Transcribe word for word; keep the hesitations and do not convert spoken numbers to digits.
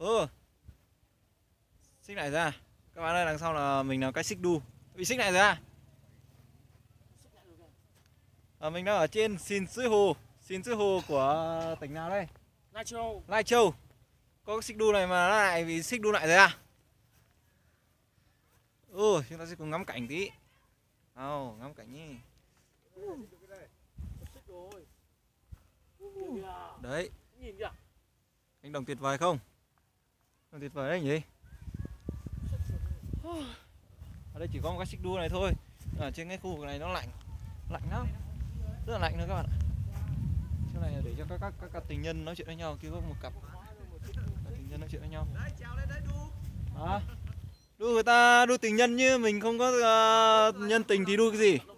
Ừ, xích lại ra. Các bạn ơi, đằng sau là mình là cái xích đu. Bị xích lại ra. À, mình đang ở trên Xin Suối Hồ. Xin Suối Hồ của tỉnh nào đây? Lai Châu. Lai Châu. Có cái xích đu này mà nó lại bị xích đu lại ra. Ừ, chúng ta sẽ cùng ngắm cảnh tí. Nào, ngắm cảnh nhé. Đấy. Nhìn kìa. Cánh đồng tuyệt vời không? Đồng tuyệt vời đấy nhỉ? Ở đây chỉ có một cái xích đu này thôi. Ở trên cái khu vực này nó lạnh. Lạnh lắm. Rất là lạnh nữa các bạn ạ. Chỗ này là để cho các các, các cặp tình nhân nói chuyện với nhau. Kia có một cặp cặp tình nhân nói chuyện với nhau. À, đu người ta đu tình nhân như mình không có uh, nhân tình thì đu cái gì?